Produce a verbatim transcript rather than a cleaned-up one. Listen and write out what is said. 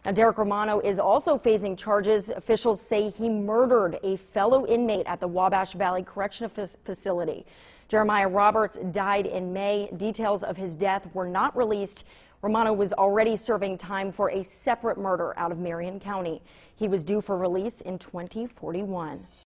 Now, Derek Romano is also facing charges. Officials say he murdered a fellow inmate at the Wabash Valley Correctional Facility. Jeremiah Roberts died in May. Details of his death were not released. Romano was already serving time for a separate murder out of Marion County. He was due for release in twenty forty-one.